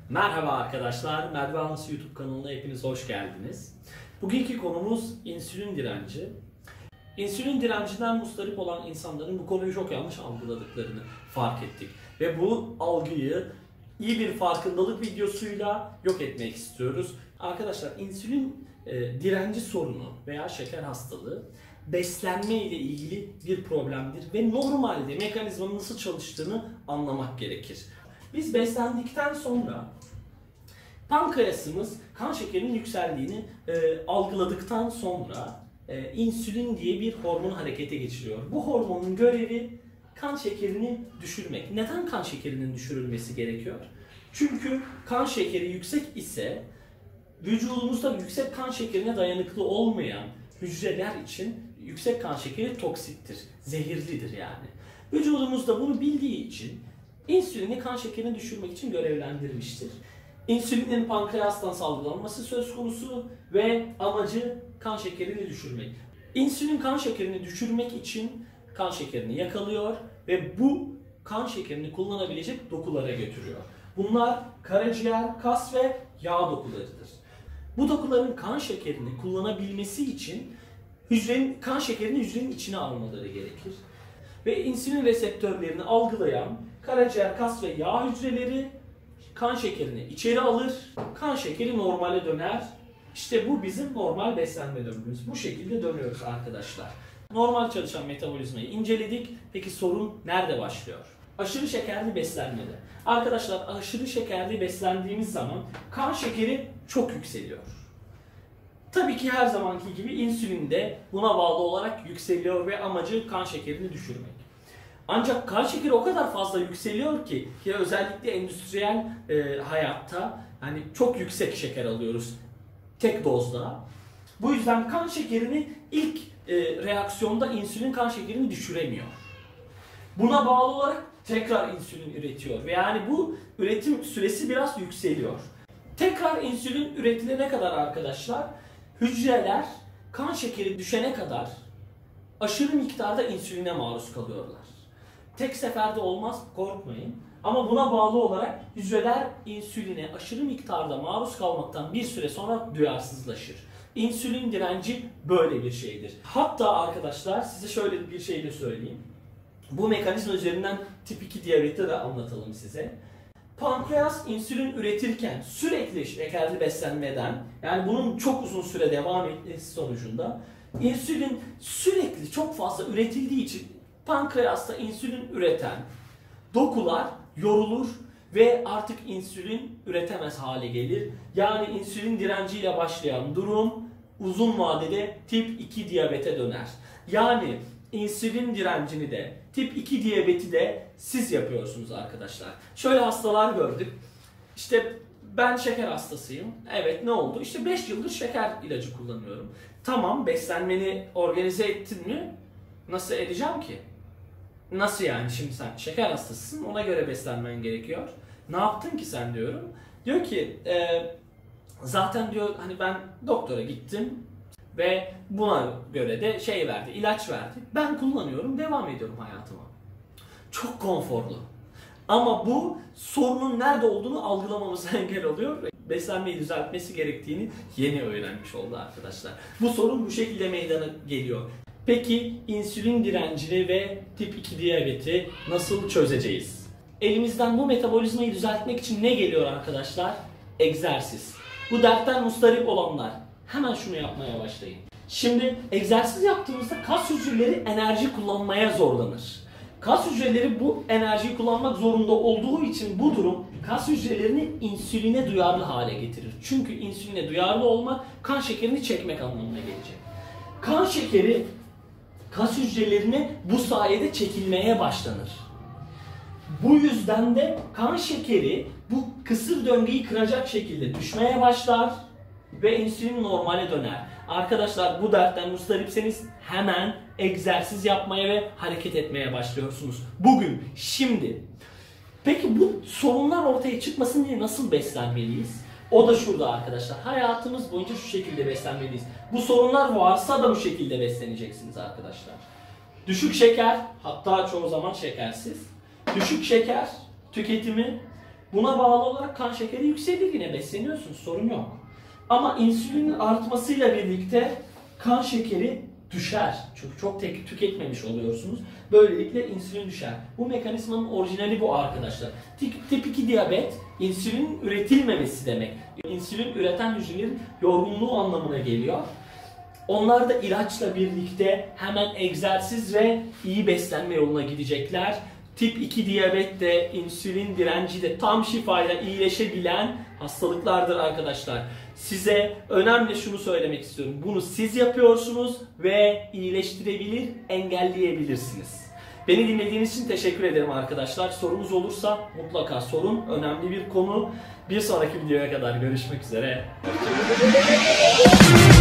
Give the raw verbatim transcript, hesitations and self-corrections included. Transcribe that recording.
Merhaba arkadaşlar, Medvansı YouTube kanalına hepiniz hoş geldiniz. Bugünkü konumuz insülin direnci. İnsülin direncinden mustarip olan insanların bu konuyu çok yanlış algıladıklarını fark ettik. Ve bu algıyı iyi bir farkındalık videosuyla yok etmek istiyoruz. Arkadaşlar insülin e, direnci sorunu veya şeker hastalığı beslenme ile ilgili bir problemdir ve normalde mekanizmanın nasıl çalıştığını anlamak gerekir. Biz beslendikten sonra pankreasımız kan şekerinin yükseldiğini e, algıladıktan sonra e, insülin diye bir hormon harekete geçiriyor. Bu hormonun görevi kan şekerini düşürmek. Neden kan şekerinin düşürülmesi gerekiyor? Çünkü kan şekeri yüksek ise vücudumuzda yüksek kan şekerine dayanıklı olmayan hücreler için yüksek kan şekeri toksiktir, zehirlidir yani. Vücudumuzda bunu bildiği için insülini kan şekerini düşürmek için görevlendirmiştir. İnsülinin pankreastan salgılanması söz konusu ve amacı kan şekerini düşürmek. İnsülin kan şekerini düşürmek için kan şekerini yakalıyor ve bu kan şekerini kullanabilecek dokulara götürüyor. Bunlar karaciğer, kas ve yağ dokularıdır. Bu dokuların kan şekerini kullanabilmesi için hücrenin kan şekerini hücrenin içine almaları gerekir. Ve insülin reseptörlerini algılayan karaciğer, kas ve yağ hücreleri kan şekerini içeri alır, kan şekeri normale döner. İşte bu bizim normal beslenme döngümüz. Bu şekilde dönüyoruz arkadaşlar. Normal çalışan metabolizmayı inceledik. Peki sorun nerede başlıyor? Aşırı şekerli beslenmede. Arkadaşlar aşırı şekerli beslendiğimiz zaman kan şekeri çok yükseliyor. Tabii ki her zamanki gibi insülin de buna bağlı olarak yükseliyor ve amacı kan şekerini düşürmek. Ancak kan şekeri o kadar fazla yükseliyor ki, ki özellikle endüstriyel e, hayatta hani çok yüksek şeker alıyoruz tek dozda. Bu yüzden kan şekerini ilk e, reaksiyonda insülin kan şekerini düşüremiyor. Buna bağlı olarak tekrar insülin üretiyor ve yani bu üretim süresi biraz yükseliyor. Tekrar insülin üretilene kadar arkadaşlar hücreler kan şekeri düşene kadar aşırı miktarda insüline maruz kalıyorlar. Tek seferde olmaz, korkmayın. Ama buna bağlı olarak hücreler insüline aşırı miktarda maruz kalmaktan bir süre sonra duyarsızlaşır. İnsülin direnci böyle bir şeydir. Hatta arkadaşlar size şöyle bir şey de söyleyeyim. Bu mekanizma üzerinden tip iki diyabeti de anlatalım size. Pankreas insülin üretirken sürekli şekerli beslenmeden, yani bunun çok uzun süre devam etmesi sonucunda insülin sürekli çok fazla üretildiği için pankreasta insülin üreten dokular yorulur ve artık insülin üretemez hale gelir. Yani insülin direnciyle başlayan durum uzun vadede tip iki diyabete döner. Yani insülin direncini de tip iki diyabeti de siz yapıyorsunuz arkadaşlar. Şöyle hastalar gördük. İşte ben şeker hastasıyım. Evet, ne oldu? İşte beş yıldır şeker ilacı kullanıyorum. Tamam, beslenmeni organize ettin mi? Nasıl edeceğim ki? Nasıl yani, şimdi sen şeker hastasısın, ona göre beslenmen gerekiyor. Ne yaptın ki sen diyorum. Diyor ki e, zaten diyor hani ben doktora gittim ve buna göre de şey verdi, ilaç verdi. Ben kullanıyorum, devam ediyorum hayatıma. Çok konforlu. Ama bu sorunun nerede olduğunu algılamamıza engel oluyor ve beslenmeyi düzeltmesi gerektiğini yeni öğrenmiş oldu arkadaşlar. Bu sorun bu şekilde meydana geliyor. Peki insülin direncini ve tip iki diyabeti nasıl çözeceğiz? Elimizden bu metabolizmayı düzeltmek için ne geliyor arkadaşlar? Egzersiz. Bu dertten mustarip olanlar hemen şunu yapmaya başlayın. Şimdi egzersiz yaptığımızda kas hücreleri enerji kullanmaya zorlanır. Kas hücreleri bu enerjiyi kullanmak zorunda olduğu için bu durum kas hücrelerini insüline duyarlı hale getirir. Çünkü insüline duyarlı olmak kan şekerini çekmek anlamına gelecek. Kan şekeri kas hücrelerine bu sayede çekilmeye başlanır. Bu yüzden de kan şekeri bu kısır döngüyü kıracak şekilde düşmeye başlar ve insülin normale döner. Arkadaşlar bu dertten mustaripseniz hemen egzersiz yapmaya ve hareket etmeye başlıyorsunuz. Bugün, şimdi. Peki bu sorunlar ortaya çıkmasın diye nasıl beslenmeliyiz? O da şurada arkadaşlar. Hayatımız boyunca şu şekilde beslenmeliyiz. Bu sorunlar varsa da bu şekilde besleneceksiniz arkadaşlar. Düşük şeker, hatta çoğu zaman şekersiz. Düşük şeker tüketimi Buna bağlı olarak kan şekeri yükselir, yine besleniyorsunuz, sorun yok. Ama insülinin artmasıyla birlikte kan şekeri düşer. Çünkü çok tek tüketmemiş oluyorsunuz. Böylelikle insülin düşer. Bu mekanizmanın orijinali bu arkadaşlar. Tip, tip iki diyabet, insülin üretilmemesi demek. İnsülin üreten hücrelerin yorgunluğu anlamına geliyor. Onlar da ilaçla birlikte hemen egzersiz ve iyi beslenme yoluna gidecekler. Tip iki diyabet de, insülin direnci de tam şifayla iyileşebilen hastalıklardır arkadaşlar. Size önemli şunu söylemek istiyorum. Bunu siz yapıyorsunuz ve iyileştirebilir, engelleyebilirsiniz. Beni dinlediğiniz için teşekkür ederim arkadaşlar. Sorunuz olursa mutlaka sorun. Önemli bir konu. Bir sonraki videoya kadar görüşmek üzere.